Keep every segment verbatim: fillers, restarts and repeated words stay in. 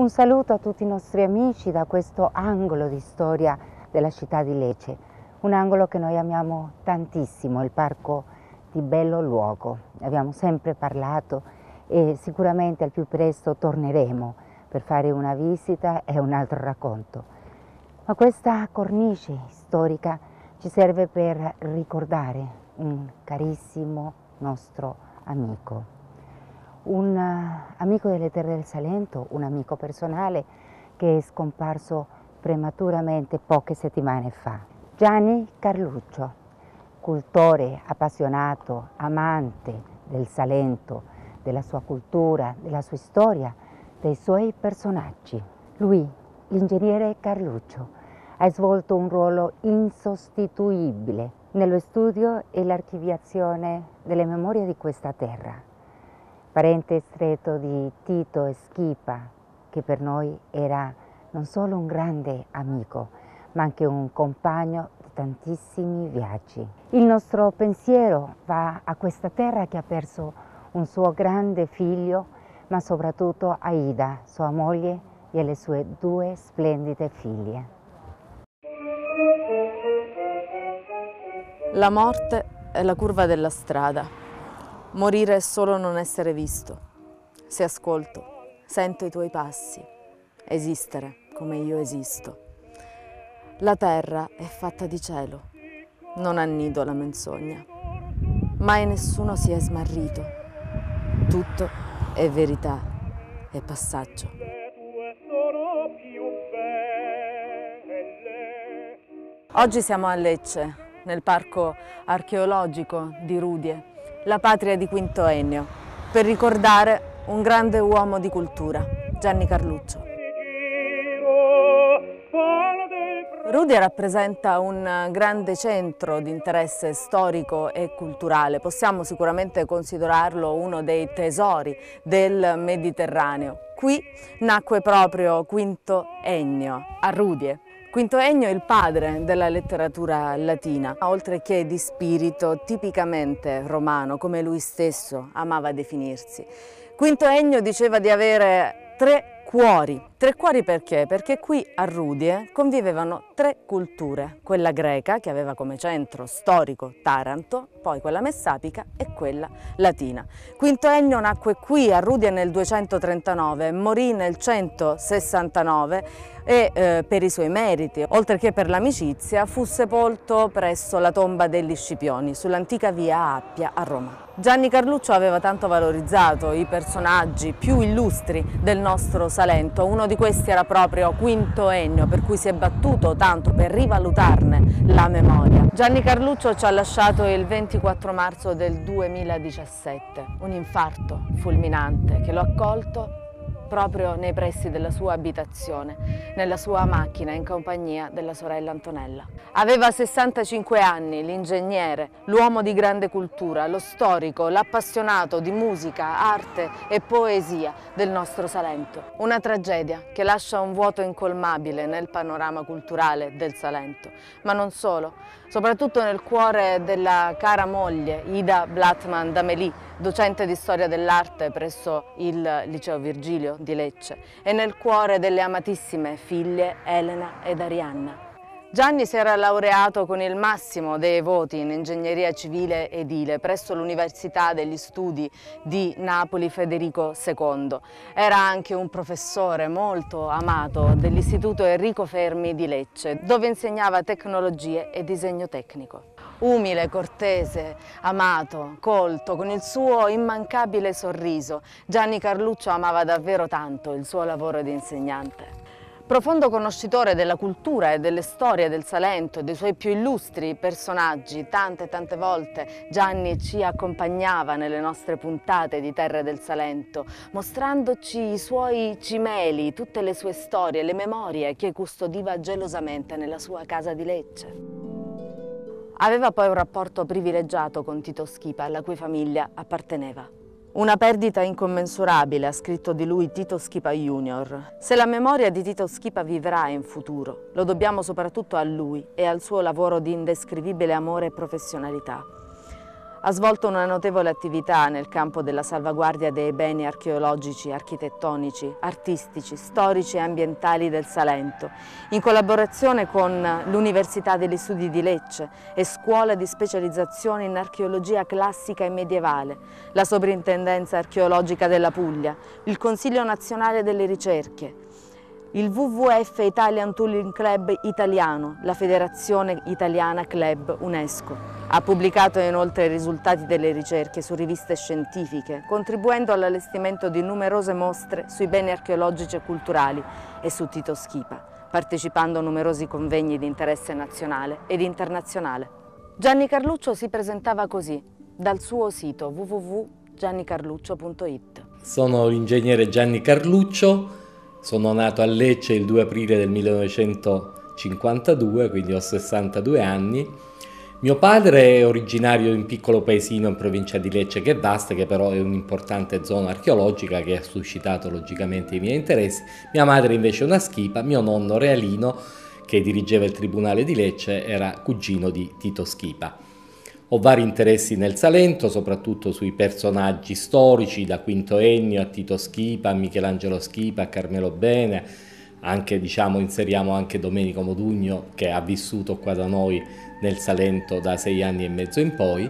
Un saluto a tutti i nostri amici da questo angolo di storia della città di Lecce, un angolo che noi amiamo tantissimo, il parco di Bello Luogo. Abbiamo sempre parlato e sicuramente al più presto torneremo per fare una visita e un altro racconto. Ma questa cornice storica ci serve per ricordare un carissimo nostro amico. Un amico delle terre del Salento, un amico personale che è scomparso prematuramente poche settimane fa. Gianni Carluccio, cultore, appassionato, amante del Salento, della sua cultura, della sua storia, dei suoi personaggi. Lui, l'ingegnere Carluccio, ha svolto un ruolo insostituibile nello studio e l'archiviazione delle memorie di questa terra. Parente stretto di Tito Schipa, che per noi era non solo un grande amico, ma anche un compagno di tantissimi viaggi. Il nostro pensiero va a questa terra che ha perso un suo grande figlio, ma soprattutto a Ida, sua moglie, e alle sue due splendide figlie. La morte è la curva della strada. Morire è solo non essere visto. Se ascolto, sento i tuoi passi, esistere come io esisto. La terra è fatta di cielo, non ha nido la menzogna. Mai nessuno si è smarrito. Tutto è verità e passaggio. Oggi siamo a Lecce, nel parco archeologico di Rudie, la patria di Quinto Ennio, per ricordare un grande uomo di cultura, Gianni Carluccio. Rudie rappresenta un grande centro di interesse storico e culturale. Possiamo sicuramente considerarlo uno dei tesori del Mediterraneo. Qui nacque proprio Quinto Ennio, a Rudie. Quinto Ennio è il padre della letteratura latina, oltre che di spirito tipicamente romano, come lui stesso amava definirsi. Quinto Ennio diceva di avere tre cuori. Tre cuori perché? Perché qui a Rudie convivevano tre culture, quella greca che aveva come centro storico Taranto, poi quella messapica e quella latina. Quinto Ennio nacque qui a Rudie nel duecentotrentanove, morì nel centosessantanove e eh, per i suoi meriti, oltre che per l'amicizia, fu sepolto presso la tomba degli Scipioni, sull'antica via Appia a Roma. Gianni Carluccio aveva tanto valorizzato i personaggi più illustri del nostro Salento, uno di questi era proprio Quinto Ennio, per cui si è battuto tanto per rivalutarne la memoria. Gianni Carluccio ci ha lasciato il ventiquattro marzo del duemiladiciassette, un infarto fulminante che l'ho accolto proprio nei pressi della sua abitazione, nella sua macchina in compagnia della sorella Antonella. Aveva sessantacinque anni, l'ingegnere, l'uomo di grande cultura, lo storico, l'appassionato di musica, arte e poesia del nostro Salento. Una tragedia che lascia un vuoto incolmabile nel panorama culturale del Salento, ma non solo, soprattutto nel cuore della cara moglie Ida Blattman d'Amelì, docente di storia dell'arte presso il Liceo Virgilio di Lecce, e nel cuore delle amatissime figlie Elena ed Arianna. Gianni si era laureato con il massimo dei voti in ingegneria civile edile presso l'Università degli Studi di Napoli Federico secondo. Era anche un professore molto amato dell'Istituto Enrico Fermi di Lecce, dove insegnava tecnologie e disegno tecnico. Umile, cortese, amato, colto, con il suo immancabile sorriso, Gianni Carluccio amava davvero tanto il suo lavoro di insegnante. Profondo conoscitore della cultura e delle storie del Salento e dei suoi più illustri personaggi, tante e tante volte Gianni ci accompagnava nelle nostre puntate di Terre del Salento, mostrandoci i suoi cimeli, tutte le sue storie, le memorie che custodiva gelosamente nella sua casa di Lecce. Aveva poi un rapporto privilegiato con Tito Schipa, alla cui famiglia apparteneva. Una perdita incommensurabile, ha scritto di lui Tito Schipa Junior. Se la memoria di Tito Schipa vivrà in futuro, lo dobbiamo soprattutto a lui e al suo lavoro di indescrivibile amore e professionalità. Ha svolto una notevole attività nel campo della salvaguardia dei beni archeologici, architettonici, artistici, storici e ambientali del Salento, in collaborazione con l'Università degli Studi di Lecce e Scuola di specializzazione in archeologia classica e medievale, la Soprintendenza archeologica della Puglia, il Consiglio Nazionale delle Ricerche, il W W F Italian Tooling Club Italiano, la Federazione Italiana Club UNESCO. Ha pubblicato inoltre i risultati delle ricerche su riviste scientifiche, contribuendo all'allestimento di numerose mostre sui beni archeologici e culturali e su Tito Schipa, partecipando a numerosi convegni di interesse nazionale ed internazionale. Gianni Carluccio si presentava così, dal suo sito w w w punto gianni carluccio punto it. Sono l'ingegnere Gianni Carluccio. Sono nato a Lecce il due aprile del millenovecentocinquantadue, quindi ho sessantadue anni. Mio padre è originario di un piccolo paesino in provincia di Lecce che è vasta, che però è un'importante zona archeologica che ha suscitato logicamente i miei interessi. Mia madre invece è una schipa, mio nonno Realino, che dirigeva il Tribunale di Lecce, era cugino di Tito Schipa. Ho vari interessi nel Salento, soprattutto sui personaggi storici, da Quinto Ennio a Tito Schipa, a Michelangelo Schipa, a Carmelo Bene, anche diciamo inseriamo anche Domenico Modugno che ha vissuto qua da noi nel Salento da sei anni e mezzo in poi,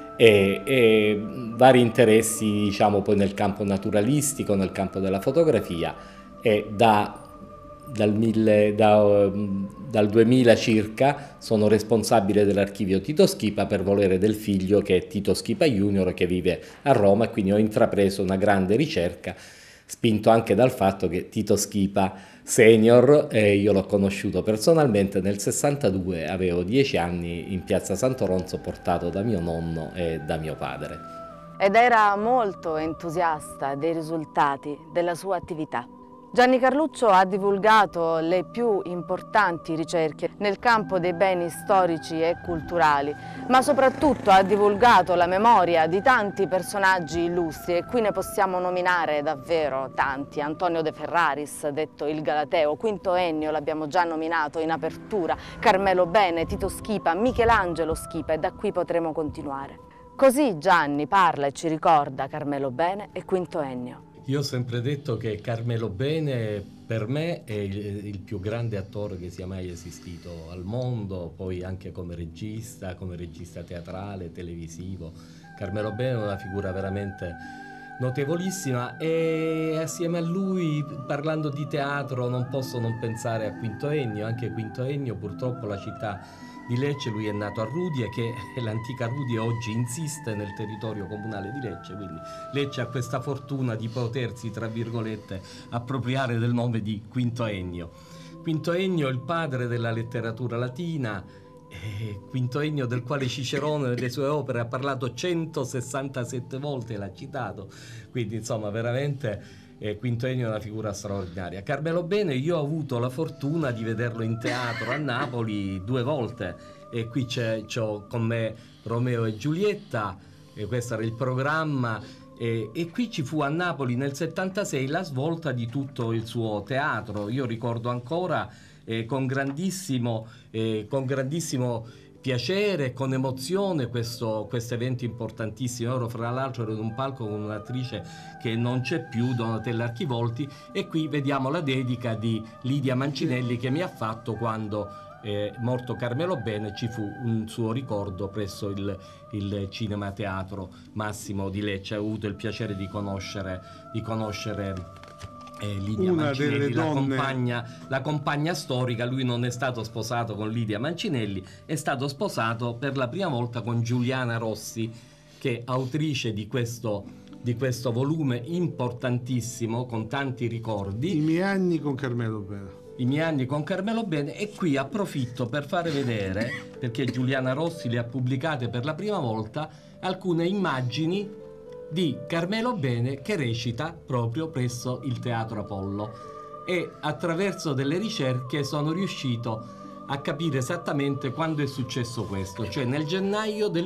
e, e vari interessi diciamo poi nel campo naturalistico, nel campo della fotografia, e da Dal, mille, da, dal duemila circa sono responsabile dell'archivio Tito Schipa per volere del figlio, che è Tito Schipa Junior, che vive a Roma, e quindi ho intrapreso una grande ricerca, spinto anche dal fatto che Tito Schipa Senior, eh, io l'ho conosciuto personalmente nel sessantadue, avevo dieci anni, in piazza Sant'Oronzo, portato da mio nonno e da mio padre. Ed era molto entusiasta dei risultati della sua attività. Gianni Carluccio ha divulgato le più importanti ricerche nel campo dei beni storici e culturali, ma soprattutto ha divulgato la memoria di tanti personaggi illustri, e qui ne possiamo nominare davvero tanti. Antonio De Ferraris, detto il Galateo, Quinto Ennio, l'abbiamo già nominato in apertura, Carmelo Bene, Tito Schipa, Michelangelo Schipa, e da qui potremo continuare. Così Gianni parla e ci ricorda Carmelo Bene e Quinto Ennio. Io ho sempre detto che Carmelo Bene per me è il, il più grande attore che sia mai esistito al mondo, poi anche come regista, come regista teatrale, televisivo. Carmelo Bene è una figura veramente notevolissima, e assieme a lui, parlando di teatro, non posso non pensare a Quinto Ennio. Anche Quinto Ennio, purtroppo la città di Lecce, lui è nato a Rudie, che è l'antica Rudie, oggi insiste nel territorio comunale di Lecce, quindi Lecce ha questa fortuna di potersi, tra virgolette, appropriare del nome di Quinto Ennio. Quinto Ennio è il padre della letteratura latina, eh, Quinto Ennio del quale Cicerone nelle sue opere ha parlato centosessantasette volte, l'ha citato, quindi insomma veramente... E Quinto Ennio è una figura straordinaria. Carmelo Bene, io ho avuto la fortuna di vederlo in teatro a Napoli due volte, e qui c'è con me Romeo e Giulietta, e questo era il programma, e, e qui ci fu a Napoli nel settantasei la svolta di tutto il suo teatro. Io ricordo ancora eh, con grandissimo eh, con grandissimo piacere e con emozione questo evento importantissimo. Ero fra l'altro ero in un palco con un'attrice che non c'è più, Donatella Archivolti, e qui vediamo la dedica di Lidia Mancinelli che mi ha fatto quando eh, morto Carmelo Bene ci fu un suo ricordo presso il, il Cinema Teatro Massimo di Lecce. Ho avuto il piacere di conoscere di conoscere Eh, Lidia una Mancinelli, delle la, donne... compagna, la compagna storica. Lui non è stato sposato con Lidia Mancinelli, è stato sposato per la prima volta con Giuliana Rossi, che è autrice di questo, di questo volume importantissimo con tanti ricordi. I miei anni con Carmelo Bene. I miei anni con Carmelo Bene, e qui approfitto per fare vedere, perché Giuliana Rossi le ha pubblicate per la prima volta, alcune immagini di Carmelo Bene che recita proprio presso il Teatro Apollo, e attraverso delle ricerche sono riuscito a capire esattamente quando è successo questo, cioè nel gennaio del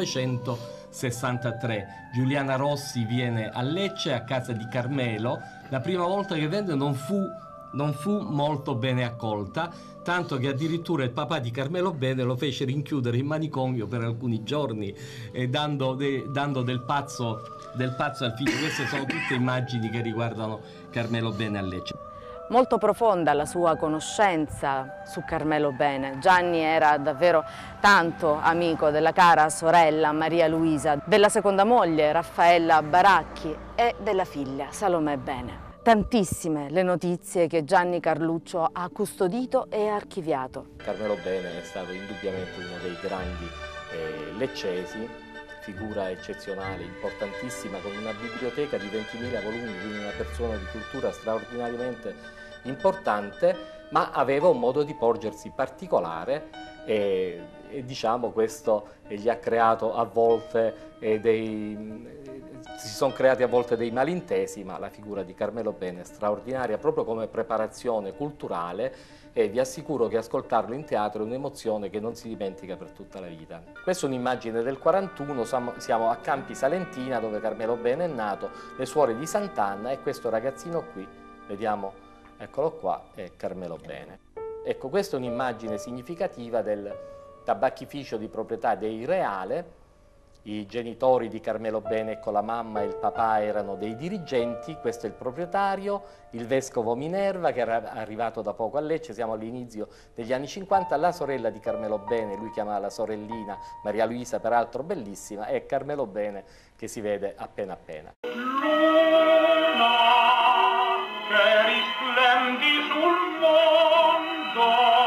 millenovecentosessantatré. Giuliana Rossi viene a Lecce a casa di Carmelo. La prima volta che venne non fu non fu molto bene accolta, tanto che addirittura il papà di Carmelo Bene lo fece rinchiudere in manicomio per alcuni giorni, eh, dando, de, dando del, pazzo, del pazzo al figlio. Queste sono tutte immagini che riguardano Carmelo Bene a Lecce. Molto profonda la sua conoscenza su Carmelo Bene. Gianni era davvero tanto amico della cara sorella Maria Luisa, della seconda moglie Raffaella Baracchi e della figlia Salomè Bene. Tantissime le notizie che Gianni Carluccio ha custodito e archiviato. Carmelo Bene è stato indubbiamente uno dei grandi eh, leccesi, figura eccezionale, importantissima, con una biblioteca di ventimila volumi, quindi una persona di cultura straordinariamente importante, ma aveva un modo di porgersi particolare e, e diciamo questo gli ha creato a volte eh, dei... si sono creati a volte dei malintesi, ma la figura di Carmelo Bene è straordinaria proprio come preparazione culturale e vi assicuro che ascoltarlo in teatro è un'emozione che non si dimentica per tutta la vita. Questa è un'immagine del quarantuno, siamo a Campi Salentina dove Carmelo Bene è nato, le suore di Sant'Anna, e questo ragazzino qui, vediamo, eccolo qua, è Carmelo Bene. Ecco, questa è un'immagine significativa del tabacchificio di proprietà dei Reale. I genitori di Carmelo Bene con la mamma e il papà erano dei dirigenti, questo è il proprietario, il vescovo Minerva che era arrivato da poco a Lecce, siamo all'inizio degli anni cinquanta, la sorella di Carmelo Bene, lui chiamava la sorellina Maria Luisa, peraltro bellissima, e Carmelo Bene che si vede appena appena. Luna che risplendi sul mondo,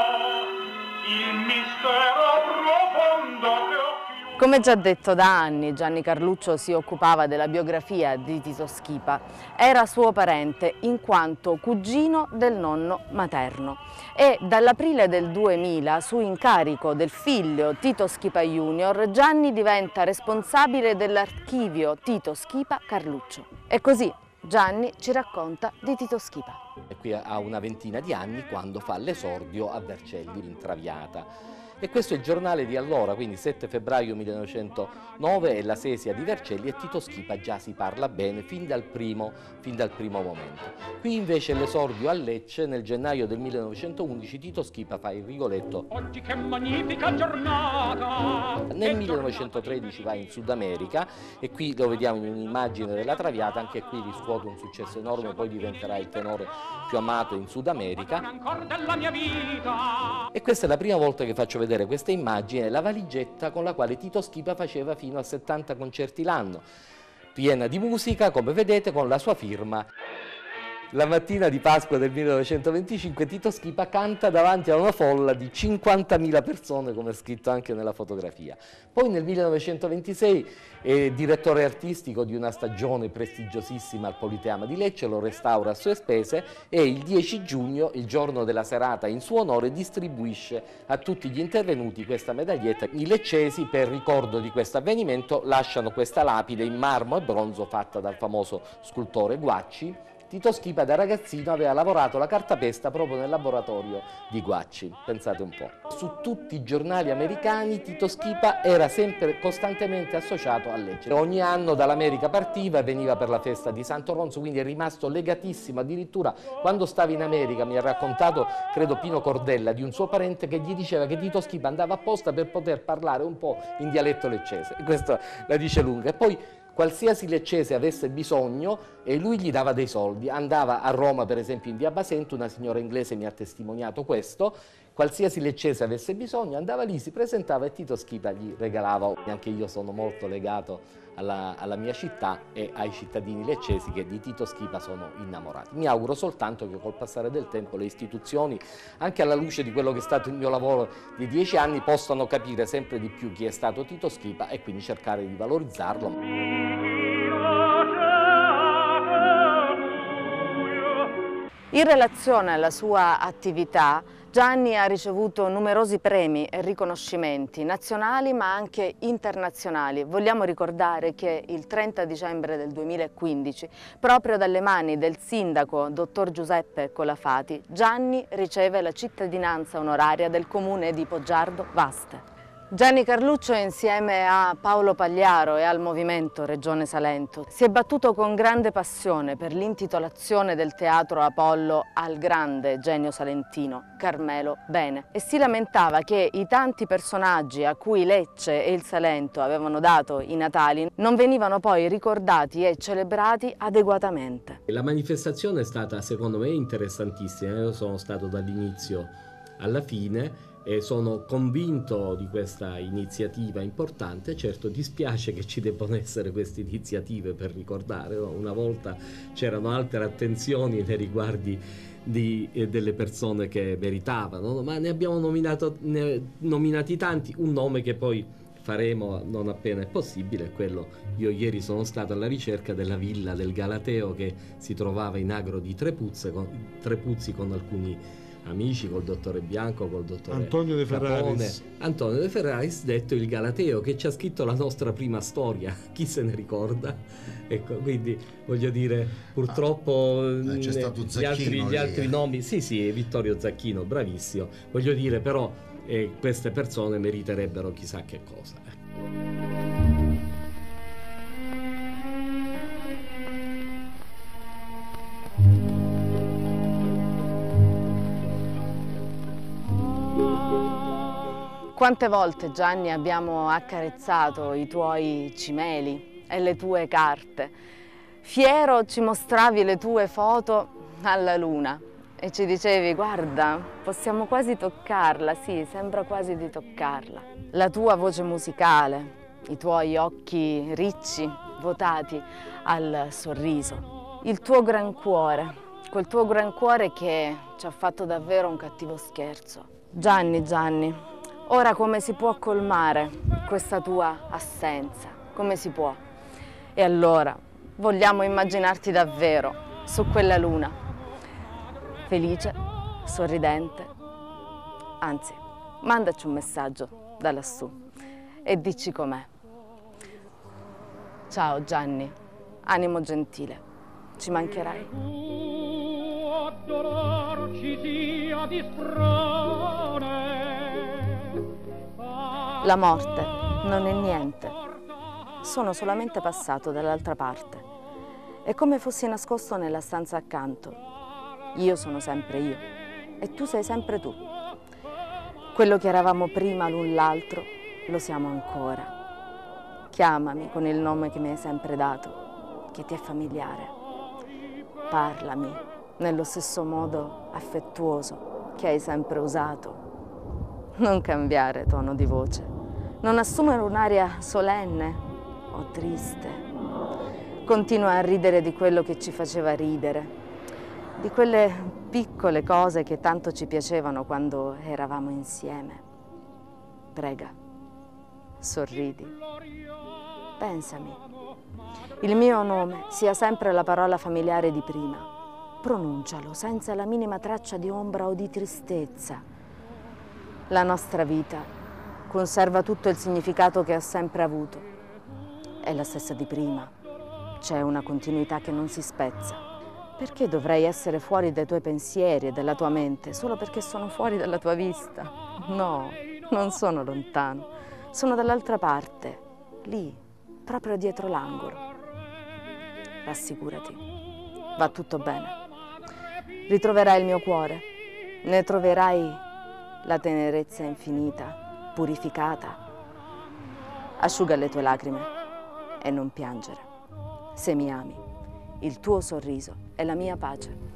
il mistero profondo che Come già detto da anni, Gianni Carluccio si occupava della biografia di Tito Schipa. Era suo parente in quanto cugino del nonno materno e dall'aprile del duemila, su incarico del figlio Tito Schipa Junior, Gianni diventa responsabile dell'archivio Tito Schipa Carluccio. E così Gianni ci racconta di Tito Schipa. E qui ha una ventina di anni quando fa l'esordio a Vercelli in Traviata. E questo è il giornale di allora, quindi sette febbraio millenovecentonove, è la sesia di Vercelli e Tito Schipa già si parla bene fin dal primo, fin dal primo momento. Qui invece l'esordio a Lecce nel gennaio del millenovecentoundici, Tito Schipa fa il Rigoletto. Oggi che magnifica giornata! Nel millenovecentotredici va in Sud America e qui lo vediamo in un'immagine della Traviata, anche qui riscuote un successo enorme, poi diventerà il tenore più amato in Sud America. E questa è la prima volta che faccio vedere vedere questa immagine, la valigetta con la quale Tito Schipa faceva fino a settanta concerti l'anno, piena di musica, come vedete, con la sua firma. La mattina di Pasqua del millenovecentoventicinque Tito Schipa canta davanti a una folla di cinquantamila persone, come è scritto anche nella fotografia. Poi nel millenovecentoventisei è direttore artistico di una stagione prestigiosissima al Politeama di Lecce, lo restaura a sue spese e il dieci giugno, il giorno della serata in suo onore, distribuisce a tutti gli intervenuti questa medaglietta. I leccesi, per ricordo di questo avvenimento, lasciano questa lapide in marmo e bronzo fatta dal famoso scultore Guacci. Tito Schipa da ragazzino aveva lavorato la cartapesta proprio nel laboratorio di Guacci, pensate un po'. Su tutti i giornali americani Tito Schipa era sempre costantemente associato a Lecce. Ogni anno dall'America partiva e veniva per la festa di Santo Ronzo, quindi è rimasto legatissimo. Addirittura quando stava in America mi ha raccontato, credo Pino Cordella, di un suo parente che gli diceva che Tito Schipa andava apposta per poter parlare un po' in dialetto leccese. Questo la dice lunga. E poi qualsiasi leccese avesse bisogno e lui gli dava dei soldi, andava a Roma per esempio in via Basento, una signora inglese mi ha testimoniato questo, qualsiasi leccese avesse bisogno andava lì, si presentava e Tito Schipa gli regalava. Anche io sono molto legato alla, alla mia città e ai cittadini leccesi che di Tito Schipa sono innamorati. Mi auguro soltanto che col passare del tempo le istituzioni, anche alla luce di quello che è stato il mio lavoro di dieci anni, possano capire sempre di più chi è stato Tito Schipa e quindi cercare di valorizzarlo. In relazione alla sua attività, Gianni ha ricevuto numerosi premi e riconoscimenti nazionali ma anche internazionali. Vogliamo ricordare che il trenta dicembre del duemilaquindici, proprio dalle mani del sindaco dottor Giuseppe Colafati, Gianni riceve la cittadinanza onoraria del comune di Poggiardo Vaste. Gianni Carluccio, insieme a Paolo Pagliaro e al movimento Regione Salento, si è battuto con grande passione per l'intitolazione del Teatro Apollo al grande genio salentino Carmelo Bene e si lamentava che i tanti personaggi a cui Lecce e il Salento avevano dato i natali non venivano poi ricordati e celebrati adeguatamente. La manifestazione è stata, secondo me, interessantissima. Io sono stato dall'inizio alla fine e sono convinto di questa iniziativa importante. Certo, dispiace che ci debbano essere queste iniziative per ricordare, no? Una volta c'erano altre attenzioni nei riguardi di, eh, delle persone che meritavano, no? Ma ne abbiamo nominato, ne, nominati tanti. Un nome che poi faremo non appena è possibile è quello, io ieri sono stato alla ricerca della villa del Galateo che si trovava in Agro di Trepuzzi con, Trepuzzi con alcuni amici, col dottore Bianco, col dottore Antonio De Ferraris. Capone. Antonio De Ferraris, detto il Galateo, che ci ha scritto la nostra prima storia, chi se ne ricorda? Ecco, quindi voglio dire, purtroppo eh, c'è stato gli Zacchino altri, gli lì, altri eh. nomi, sì sì, Vittorio Zacchino, bravissimo, voglio dire però eh, queste persone meriterebbero chissà che cosa. Quante volte, Gianni, abbiamo accarezzato i tuoi cimeli e le tue carte. Fiero ci mostravi le tue foto alla luna e ci dicevi: guarda, possiamo quasi toccarla, sì, sembra quasi di toccarla. La tua voce musicale, i tuoi occhi ricci votati al sorriso, il tuo gran cuore, quel tuo gran cuore che ci ha fatto davvero un cattivo scherzo. Gianni, Gianni, ora come si può colmare questa tua assenza? Come si può? E allora vogliamo immaginarti davvero su quella luna, felice, sorridente. Anzi, mandaci un messaggio da lassù e dici com'è. Ciao Gianni, animo gentile, ci mancherai. Dolor ci sia di sprone. La morte non è niente, sono solamente passato dall'altra parte. È come fossi nascosto nella stanza accanto. Io sono sempre io e tu sei sempre tu. Quello che eravamo prima l'un l'altro lo siamo ancora. Chiamami con il nome che mi hai sempre dato, che ti è familiare. Parlami nello stesso modo affettuoso che hai sempre usato. Non cambiare tono di voce. Non assumere un'aria solenne o triste. Continua a ridere di quello che ci faceva ridere, di quelle piccole cose che tanto ci piacevano quando eravamo insieme. Prega, sorridi, pensami. Il mio nome sia sempre la parola familiare di prima. Pronuncialo senza la minima traccia di ombra o di tristezza. La nostra vita conserva tutto il significato che ha sempre avuto. È la stessa di prima. C'è una continuità che non si spezza. Perché dovrei essere fuori dai tuoi pensieri e dalla tua mente solo perché sono fuori dalla tua vista? No, non sono lontano. Sono dall'altra parte, lì, proprio dietro l'angolo. Rassicurati, va tutto bene. Ritroverai il mio cuore, ne troverai la tenerezza infinita, purificata. Asciuga le tue lacrime e non piangere. Se mi ami, il tuo sorriso è la mia pace.